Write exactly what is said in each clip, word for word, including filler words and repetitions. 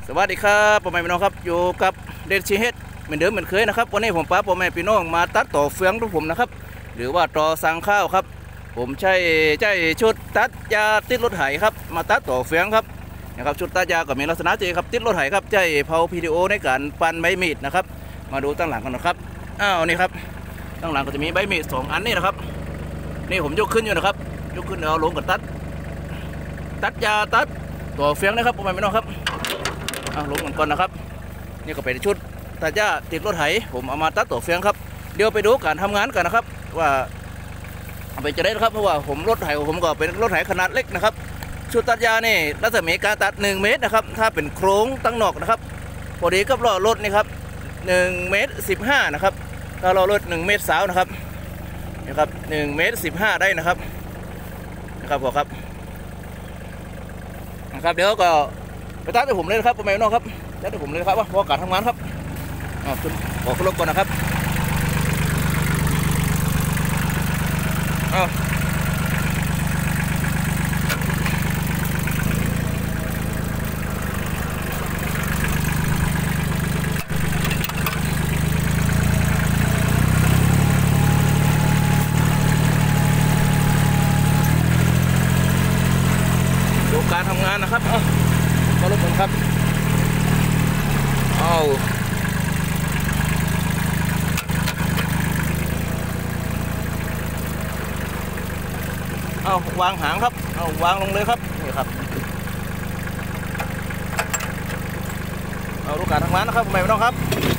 สวัสดีครับพ่อแม่พี่น้องครับอยู่กับเดชชีเฮดเหมือนเดิมเหมือนเคยนะครับวันนี้ผมป้าพ่อแม่พี่น้องมาตัดต่อเฟืองทุกผมนะครับหรือว่าต่อสั่งข้าวครับผมใช้ใช้ชุดตัดยาติดรถไถครับมาตัดต่อเฟืองครับนะครับชุดตัดยาก็มีลักษณะเจครับติดรถไถครับใช้เผาพีดีโอในการปั่นใบมีดนะครับมาดูตั้งหลังกันนะครับอ้าวนี่ครับตั้งหลังก็จะมีใบมีดสองอันนี่นะครับนี่ผมยกขึ้นอยู่นะครับยกขึ้นเอาลงกับตัดตัดยาตัดต่อเฟืองนะครับพ่อแม่พี่น้องครับเอาลงก่อนนะครับนี่ก็เป็นชุดตัดหญ้าติดรถไถผมเอามาตัดต่อเฟืองครับเดี๋ยวไปดูการทำงานกันนะครับว่าเอาไปจะได้นะครับเพราะว่าผมรถไถของผมก็เป็นรถไถขนาดเล็กนะครับชุดตัดหญ้านี่รัศมีการตัดหนึ่งเมตรนะครับถ้าเป็นโครงตั้งนอกนะครับพอดีกับล้อรถนี่ครับหนึ่งเมตรสิบห้านะครับถ้าล้อรถหนึ่งเมตรสาวนะครับนะครับหนึ่งเมตรสิบห้าได้นะครับนะครับพอครับนะครับเดี๋ยวก็ไปตัดให้ผมเลยนะครับพ่อแม่พี่น้องครับตัดให้ผมเลยครับว่าพอการทำงานครับอ๋อคุณขอขึ้นรถก่อนนะครับอ๋อดูการทำงานนะครับอ๋อขอรถก่อนครับเอาเอาวางหางครับเอาวางลงเลยครับนี่ครับเอาดูการทำงานนะครับพ่อแม่พี่น้องครับ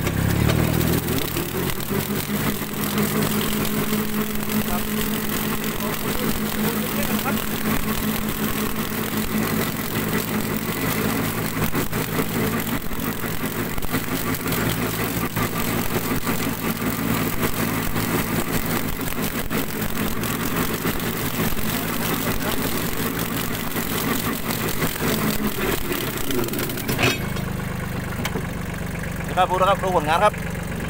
ครับดูนะครับดูผลงานครับ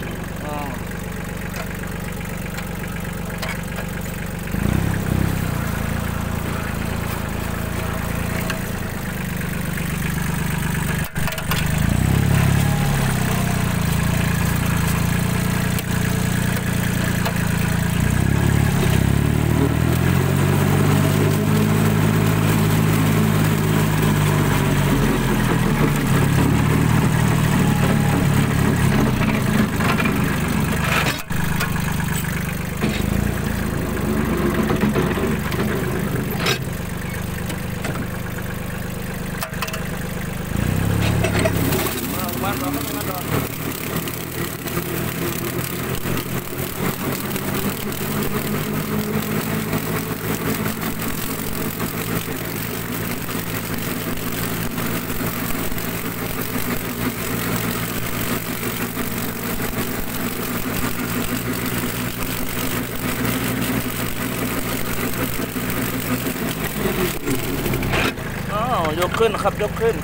ยกขึ้นครับยกขึ้น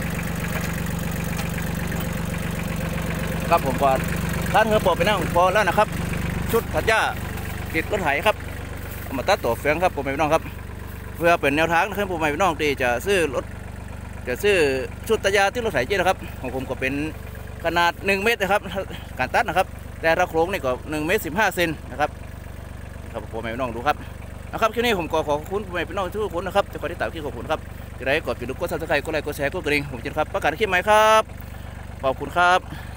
ครับผมก่อนร้านเฮือปอไปนั่งพอแล้วนะครับชุดตัดหญ้าติดรถไถครับเอามาตัดต่อเฟืองครับผมพี่น้องครับเพื่อเป็นแนวทางนะครับผมพี่น้องที่จะซื้อรถจะซื้อชุดตัดหญ้าที่รถไถเจ๊นะครับของผมก็เป็นขนาดหนึ่งเมตรนะครับการตัดนะครับแต่ถ้าโครงนี่ก็หนึ่งเมตรสิบห้าเซนนะครับครับผมพี่น้องดูครับนะครับคลิปนี้ผมขอขอบคุณพี่น้องทุกคนนะครับจะขอที่ตามที่ขอบคุณครับจะได้กดติดตามกดซับสไครต์กดไลค์กดแชร์กดกระดิ่งผมจินครับประกาศคลิปใหม่ครับขอบคุณครับ